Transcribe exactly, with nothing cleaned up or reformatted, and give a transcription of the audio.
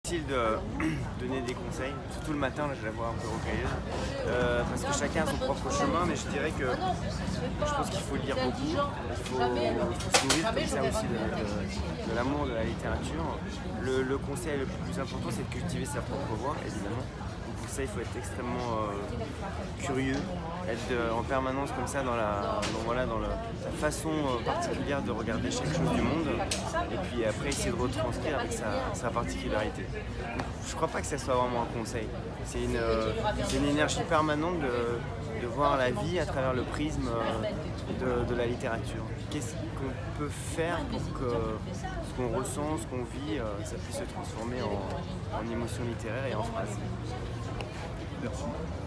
utile de donner des conseils, surtout le matin, là, je la vois un peu rocailleuse, euh, parce que chacun a son propre chemin, mais je dirais que je pense qu'il faut lire beaucoup, il faut, il faut se nourrir comme ça aussi de, de, de l'amour de la littérature. Le, le conseil le plus important, c'est de cultiver sa propre voix, évidemment. Donc pour ça, il faut être extrêmement euh, curieux, être de, en permanence comme ça dans la, dans, voilà, dans la, la façon euh, particulière de regarder chaque chose du monde, et puis après essayer de retranscrire avec sa, sa particularité. Donc, je ne crois pas que ça soit vraiment un conseil, c'est une, euh, une énergie permanente de, de voir la vie à travers le prisme euh, de, de la littérature. Qu'est-ce qu'on peut faire pour que ce qu'on ressent, ce qu'on vit, euh, ça puisse se transformer en, en émotion littéraire et en phrase. Merci.